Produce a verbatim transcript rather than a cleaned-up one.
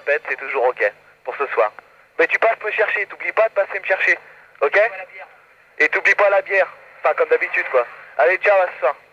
répète, c'est toujours ok pour ce soir. Mais tu passes me chercher, t'oublies pas de passer me chercher, ok? Et t'oublies pas la bière, enfin comme d'habitude quoi. Allez, ciao à ce soir.